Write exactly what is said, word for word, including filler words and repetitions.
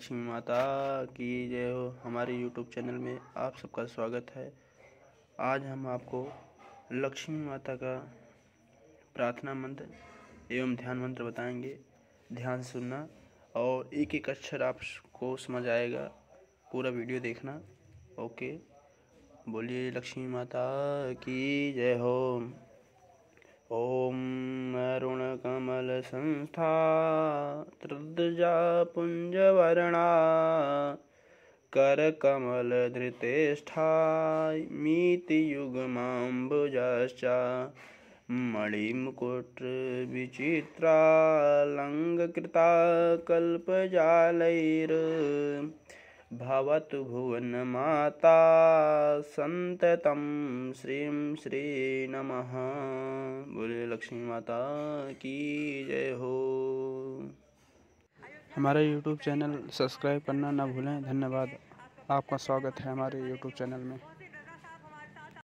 लक्ष्मी माता की जय हो। हमारे यूट्यूब चैनल में आप सबका स्वागत है। आज हम आपको लक्ष्मी माता का प्रार्थना मंत्र एवं ध्यान मंत्र बताएंगे। ध्यान से सुनना और एक एक अक्षर आपको समझ आएगा। पूरा वीडियो देखना। ओके, बोलिए लक्ष्मी माता की जय हो। ओम अरुण कमल संस्था त्रजा पुंजवर्णा कर कमल धृतेष्ठा मीति युग्माम्बुजश्च मणिमुकुट विचित्रा लंघकृता कल्पजालैर् भवतु भुवन माता संततं श्रीं श्री नमः। बोले लक्ष्मी माता की जय हो। हमारा यूट्यूब चैनल सब्सक्राइब करना ना भूलें। धन्यवाद। आपका स्वागत है हमारे यूट्यूब चैनल में।